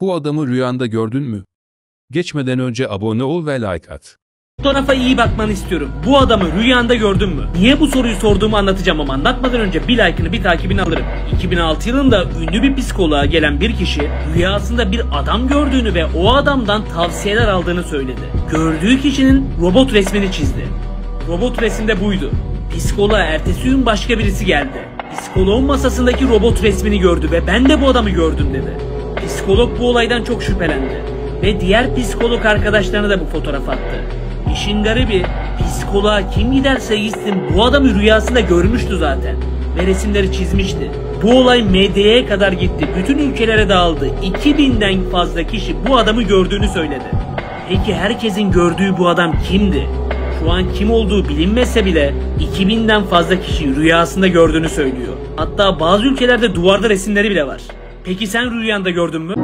Bu adamı rüyanda gördün mü? Geçmeden önce abone ol ve like at. Fotoğrafa iyi bakmanı istiyorum. Bu adamı rüyanda gördün mü? Niye bu soruyu sorduğumu anlatacağım ama anlatmadan önce bir like'ını bir takibini alırım. 2006 yılında ünlü bir psikoloğa gelen bir kişi rüyasında bir adam gördüğünü ve o adamdan tavsiyeler aldığını söyledi. Gördüğü kişinin robot resmini çizdi. Robot resimde buydu. Psikoloğa ertesi gün başka birisi geldi. Psikoloğun masasındaki robot resmini gördü ve ben de bu adamı gördüm dedi. Psikolog bu olaydan çok şüphelendi ve diğer psikolog arkadaşlarına da bu fotoğraf attı. İşin garibi, psikoloğa kim giderse gitsin bu adamı rüyasında görmüştü zaten ve resimleri çizmişti. Bu olay medyaya kadar gitti, bütün ülkelere dağıldı. 2000'den fazla kişi bu adamı gördüğünü söyledi. Peki herkesin gördüğü bu adam kimdi? Şu an kim olduğu bilinmese bile 2000'den fazla kişi rüyasında gördüğünü söylüyor. Hatta bazı ülkelerde duvarda resimleri bile var. Peki sen rüyanda gördün mü?